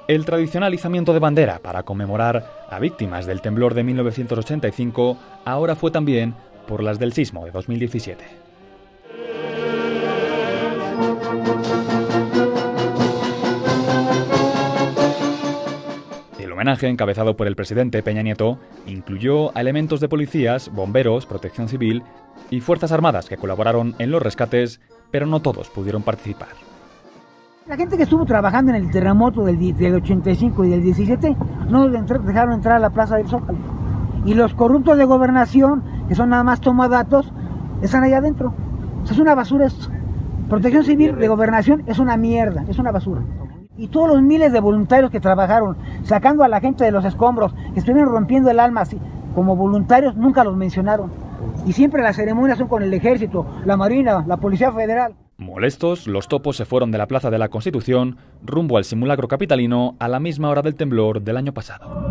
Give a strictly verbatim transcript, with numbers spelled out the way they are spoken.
El tradicional izamiento de bandera para conmemorar a víctimas del temblor de mil novecientos ochenta y cinco ahora fue también por las del sismo de dos mil diecisiete. El homenaje, encabezado por el presidente Peña Nieto, incluyó a elementos de policías, bomberos, protección civil y fuerzas armadas que colaboraron en los rescates, pero no todos pudieron participar. La gente que estuvo trabajando en el terremoto del, del ochenta y cinco y del diecisiete no nos dejaron entrar a la Plaza del Zócalo. Y los corruptos de gobernación, que son nada más tomadatos, están allá adentro. O sea, es una basura esto. Protección civil de gobernación es una mierda, es una basura. Y todos los miles de voluntarios que trabajaron, sacando a la gente de los escombros, que estuvieron rompiendo el alma así, como voluntarios, nunca los mencionaron. Y siempre las ceremonias son con el ejército, la marina, la policía federal. Molestos, los topos se fueron de la Plaza de la Constitución rumbo al simulacro capitalino a la misma hora del temblor del año pasado.